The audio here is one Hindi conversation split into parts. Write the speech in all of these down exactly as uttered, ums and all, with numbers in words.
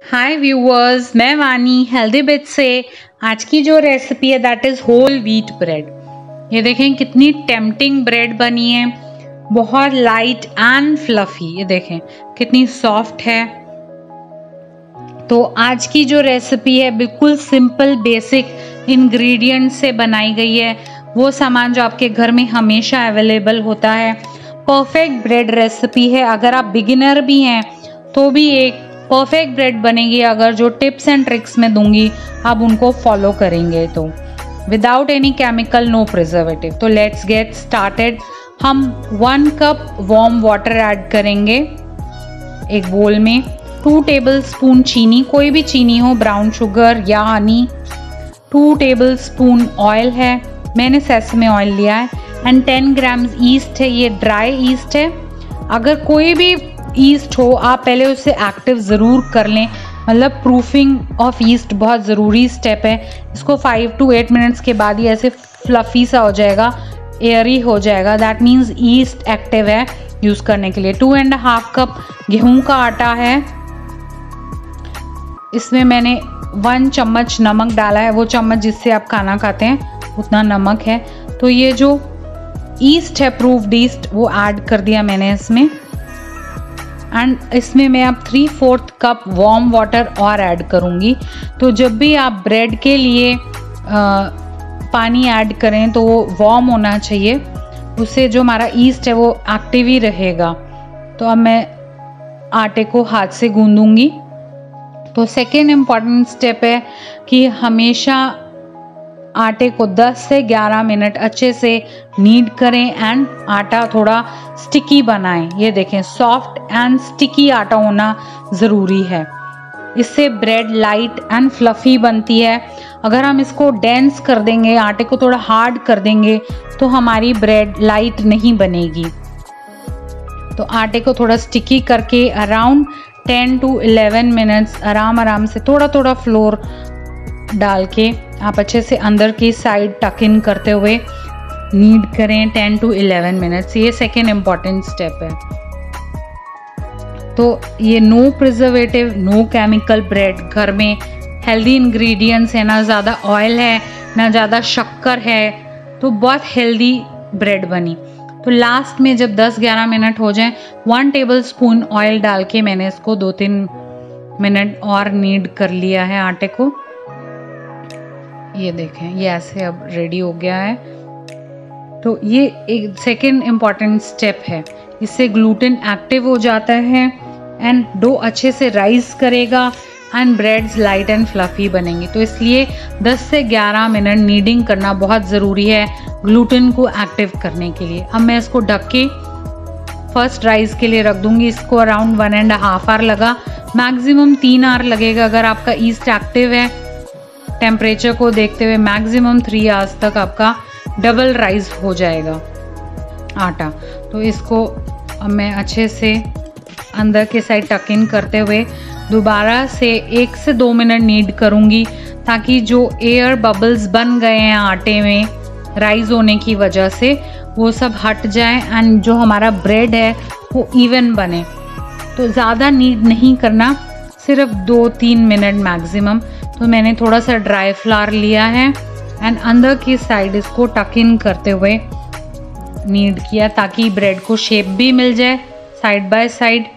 हाय व्यूअर्स, मैं वानी हेल्दी बिट से। आज की जो रेसिपी है that is whole wheat bread. ये देखें कितनी टेम्पटिंग ब्रेड बनी है, बहुत लाइट एंड फ्लफी। ये देखें कितनी सॉफ्ट है। तो आज की जो रेसिपी है बिल्कुल सिंपल बेसिक इंग्रेडिएंट से बनाई गई है, वो सामान जो आपके घर में हमेशा अवेलेबल होता है। परफेक्ट ब्रेड रेसिपी है। अगर आप बिगिनर भी हैं तो भी एक परफेक्ट ब्रेड बनेगी अगर जो टिप्स एंड ट्रिक्स मैं दूंगी आप उनको फॉलो करेंगे तो। Without any chemical, no preservative. तो लेट्स गेट स्टार्टेड। हम one cup warm water add करेंगे एक बोल में। टू टेबल स्पून चीनी, कोई भी चीनी हो, ब्राउन शुगर या honey. Two tablespoon oil है, मैंने सेसमे ऑयल लिया है। एंड टेन ग्राम्स ईस्ट है, ये ड्राई ईस्ट है। अगर कोई भी ईस्ट हो आप पहले उसे एक्टिव ज़रूर कर लें, मतलब प्रूफिंग ऑफ ईस्ट बहुत ज़रूरी स्टेप है। इसको फाइव टू एट मिनट्स के बाद ही ऐसे फ्लफ़ी सा हो जाएगा, एयरी हो जाएगा। दैट मीन्स ईस्ट एक्टिव है यूज़ करने के लिए। टू एंड हाफ कप गेहूं का आटा है, इसमें मैंने वन चम्मच नमक डाला है, वो चम्मच जिससे आप खाना खाते हैं उतना नमक है। तो ये जो ईस्ट है, प्रूफ्ड ईस्ट, वो ऐड कर दिया मैंने इसमें। एंड इसमें मैं अब three fourth cup warm water और ऐड करूँगी। तो जब भी आप ब्रेड के लिए आ, पानी ऐड करें तो वो वार्म होना चाहिए, उससे जो हमारा ईस्ट है वो एक्टिव ही रहेगा। तो अब मैं आटे को हाथ से गूंदूंगी। तो सेकेंड इम्पॉर्टेंट स्टेप है कि हमेशा आटे को दस से ग्यारह मिनट अच्छे से नीड करें एंड आटा थोड़ा स्टिकी बनाएं। ये देखें सॉफ्ट एंड स्टिकी आटा होना ज़रूरी है, इससे ब्रेड लाइट एंड फ्लफ़ी बनती है। अगर हम इसको डेंस कर देंगे, आटे को थोड़ा हार्ड कर देंगे, तो हमारी ब्रेड लाइट नहीं बनेगी। तो आटे को थोड़ा स्टिकी करके around ten to eleven minutes आराम आराम से थोड़ा थोड़ा फ्लोर डाल के आप अच्छे से अंदर की साइड टक इन करते हुए नीड करें टेन टू इलेवन मिनट्स। ये सेकेंड इम्पॉर्टेंट स्टेप है। तो ये no preservative, no chemical bread, घर में हेल्दी इंग्रेडिएंट्स है, ना ज़्यादा ऑयल है ना ज़्यादा शक्कर है, तो बहुत हेल्दी ब्रेड बनी। तो लास्ट में जब दस ग्यारह मिनट हो जाए, वन टेबल स्पून ऑयल डाल के मैंने इसको दो तीन मिनट और नीड कर लिया है आटे को। ये देखें ये ऐसे अब रेडी हो गया है। तो ये एक सेकेंड इम्पॉर्टेंट स्टेप है, इससे ग्लूटेन एक्टिव हो जाता है एंड डो अच्छे से राइज करेगा and breads light and fluffy बनेंगी। तो इसलिए दस से ग्यारह मिनट नीडिंग करना बहुत ज़रूरी है ग्लूटेन को एक्टिव करने के लिए। अब मैं इसको ढक के फर्स्ट राइज के लिए रख दूंगी। इसको around one and half hour लगा, मैक्सिमम तीन आवर लगेगा। अगर आपका ईस्ट एक्टिव है, टेम्परेचर को देखते हुए मैक्सिमम थ्री आवर्स तक आपका डबल राइज हो जाएगा आटा। तो इसको अब मैं अच्छे से अंदर के साइड टक इन करते हुए दोबारा से एक से दो मिनट नीड करूँगी, ताकि जो एयर बबल्स बन गए हैं आटे में राइज होने की वजह से वो सब हट जाए एंड जो हमारा ब्रेड है वो इवन बने। तो ज़्यादा नीड नहीं करना, सिर्फ दो तीन मिनट मैक्सिमम। तो मैंने थोड़ा सा ड्राई फ्लावर लिया है एंड अंदर की साइड इसको टक इन करते हुए नीड किया, ताकि ब्रेड को शेप भी मिल जाए साइड बाय साइड।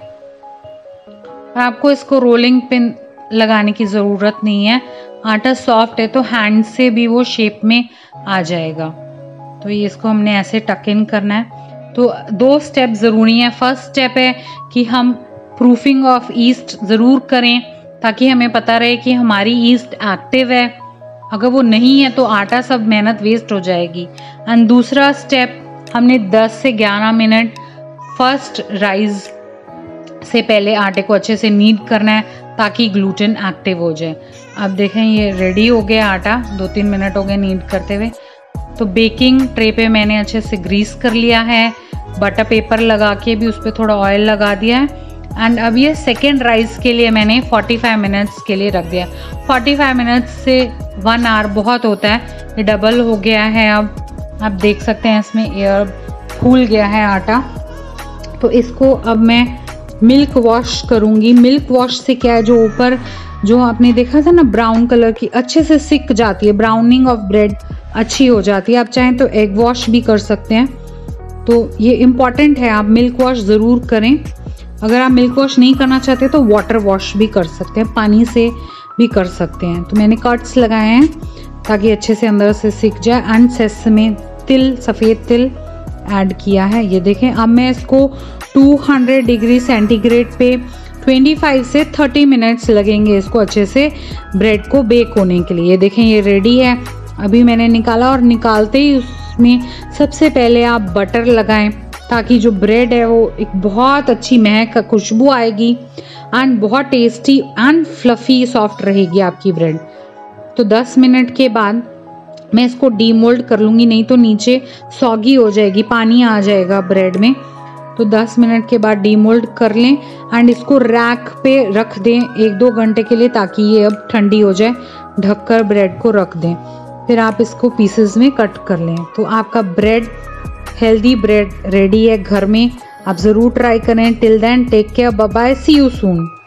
और आपको इसको रोलिंग पिन लगाने की ज़रूरत नहीं है, आटा सॉफ्ट है तो हैंड से भी वो शेप में आ जाएगा। तो ये इसको हमने ऐसे टक इन करना है। तो दो स्टेप ज़रूरी हैं। फर्स्ट स्टेप है कि हम प्रूफिंग ऑफ ईस्ट ज़रूर करें, ताकि हमें पता रहे कि हमारी ईस्ट एक्टिव है। अगर वो नहीं है तो आटा सब मेहनत वेस्ट हो जाएगी। एंड दूसरा स्टेप, हमने दस से ग्यारह मिनट फर्स्ट राइज से पहले आटे को अच्छे से नीड करना है, ताकि ग्लूटेन एक्टिव हो जाए। अब देखें ये रेडी हो गया आटा, दो तीन मिनट हो गए नीड करते हुए। तो बेकिंग ट्रे पे मैंने अच्छे से ग्रीस कर लिया है, बटर पेपर लगा के भी उस पर थोड़ा ऑयल लगा दिया है। एंड अब ये सेकेंड राइस के लिए मैंने पैंतालीस मिनट्स के लिए रख दिया। पैंतालीस मिनट्स से वन आवर बहुत होता है, ये डबल हो गया है। अब आप देख सकते हैं इसमें एयर फूल गया है आटा। तो इसको अब मैं मिल्क वॉश करूँगी। मिल्क वॉश से क्या है, जो ऊपर जो आपने देखा था ना ब्राउन कलर की, अच्छे से सिक जाती है, ब्राउनिंग ऑफ ब्रेड अच्छी हो जाती है। आप चाहें तो एग वॉश भी कर सकते हैं। तो ये इम्पॉर्टेंट है, आप मिल्क वॉश ज़रूर करें। अगर आप मिल्क वॉश नहीं करना चाहते तो वाटर वॉश भी कर सकते हैं, पानी से भी कर सकते हैं। तो मैंने कट्स लगाए हैं ताकि अच्छे से अंदर से सिक जाए। एंड सेसमे तिल, सफ़ेद तिल ऐड किया है। ये देखें, अब मैं इसको दो सौ डिग्री सेंटीग्रेड पे पच्चीस से तीस मिनट्स लगेंगे इसको अच्छे से ब्रेड को बेक होने के लिए। ये देखें, ये रेडी है। अभी मैंने निकाला और निकालते ही उसमें सबसे पहले आप बटर लगाएं ताकि जो ब्रेड है वो एक बहुत अच्छी महक खुशबू आएगी एंड बहुत टेस्टी एंड फ्लफ़ी सॉफ्ट रहेगी आपकी ब्रेड। तो दस मिनट के बाद मैं इसको डीमोल्ड कर लूँगी, नहीं तो नीचे सॉगी हो जाएगी, पानी आ जाएगा ब्रेड में। तो दस मिनट के बाद डीमोल्ड कर लें एंड इसको रैक पे रख दें एक दो घंटे के लिए ताकि ये अब ठंडी हो जाए। ढककर ब्रेड को रख दें, फिर आप इसको पीसेस में कट कर लें। तो आपका ब्रेड, हेल्दी ब्रेड रेडी है घर में। आप ज़रूर ट्राई करें। Till then take care, bye bye, see you soon.